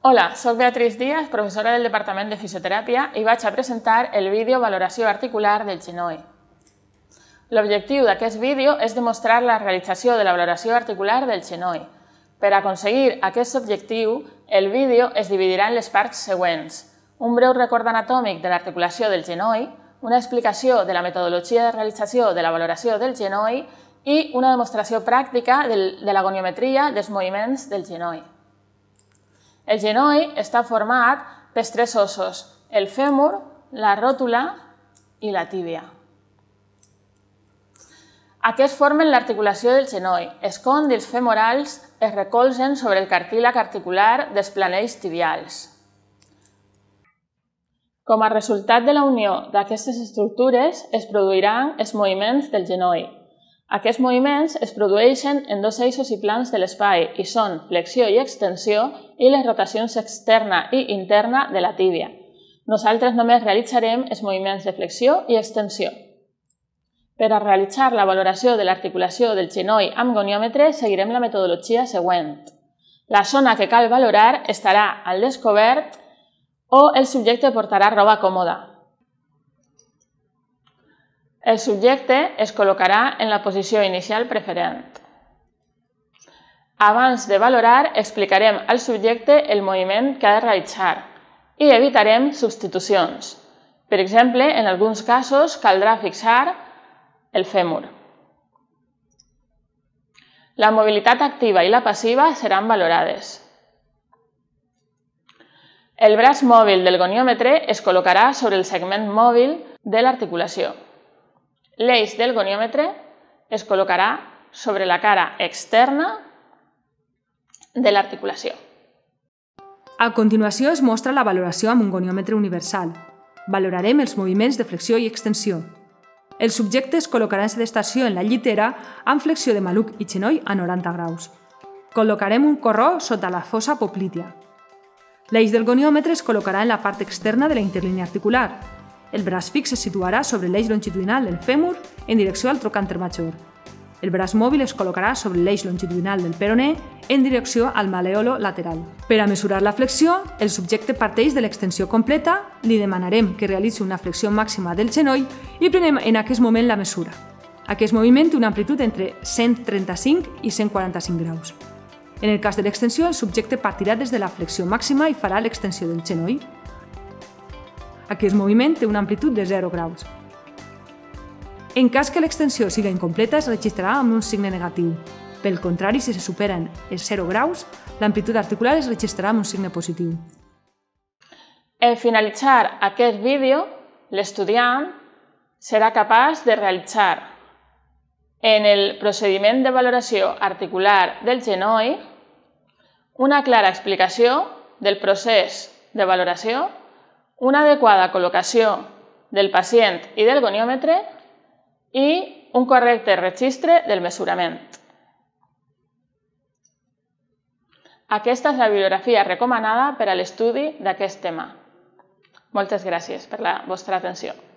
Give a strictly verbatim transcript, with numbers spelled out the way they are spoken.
Hola, soc Beatriz Díaz, professora del Departament de Fisioteràpia i vaig a presentar el vídeo Valoració articular del genoll. L'objectiu d'aquest vídeo és demostrar la realització de la valoració articular del genoll. Per aconseguir aquest objectiu, el vídeo es dividirà en les parts següents: un breu record anatòmic de l'articulació del genoll, una explicació de la metodologia de realització de la valoració del genoll i una demostració pràctica de la goniometria dels moviments del genoll. El genoll està format per tres ossos: el fèmur, la ròtula i la tíbia. Aquests formen l'articulació del genoll. Els còndils femorals es recolzen sobre el cartílag articular dels planells tibials. Com a resultat de la unió d'aquestes estructures es produiran els moviments del genoll. Aquests moviments es produeixen en dos eixos i plans de l'espai i són flexió i extensió i les rotacions externa i interna de la tíbia. Nosaltres només realitzarem els moviments de flexió i extensió. Per a realitzar la valoració de l'articulació del genoll amb goniòmetre seguirem la metodologia següent. La zona que cal valorar estarà al descobert o el subjecte portarà roba còmoda. El subjecte es col·locarà en la posició inicial preferent. Abans de valorar, explicarem al subjecte el moviment que ha de realitzar i evitarem substitucions. Per exemple, en alguns casos caldrà fixar el fèmur. La mobilitat activa i la passiva seran valorades. El braç mòbil del goniòmetre es col·locarà sobre el segment mòbil de l'articulació. L'eix del goniòmetre es col·locarà sobre la cara externa de l'articulació. A continuació es mostra la valoració amb un goniòmetre universal. Valorarem els moviments de flexió i extensió. El subjecte es col·locarà en sedestació en la llitera amb flexió de maluc i genoll a noranta graus. Col·locarem un corró sota la fossa poplítea. L'eix del goniòmetre es col·locarà en la part externa de la interlínia articular. El braç fix es situarà sobre l'eix longitudinal del fèmur en direcció al trocànter major. El braç mòbil es col·locarà sobre l'eix longitudinal del peroné en direcció al malèolo lateral. Per a mesurar la flexió, el subjecte parteix de l'extensió completa, li demanarem que realitzi una flexió màxima del genoll i prenem en aquest moment la mesura. Aquest moviment té una amplitud entre cent trenta-cinc i cent quaranta-cinc graus. En el cas de l'extensió, el subjecte partirà des de la flexió màxima i farà l'extensió del genoll. Aquest moviment té una amplitud de zero graus. En cas que l'extensió siga incompleta, es registrarà amb un signe negatiu. Pel contrari, si se superen els zero graus, l'amplitud articular es registrarà amb un signe positiu. En finalitzar aquest vídeo, l'estudiant serà capaç de realitzar en el procediment de valoració articular del genoll una clara explicació del procés de valoració, una adequada col·locació del pacient i del goniòmetre i un correcte registre del mesurament. Aquesta és la bibliografia recomanada per a l'estudi d'aquest tema. Moltes gràcies per la vostra atenció.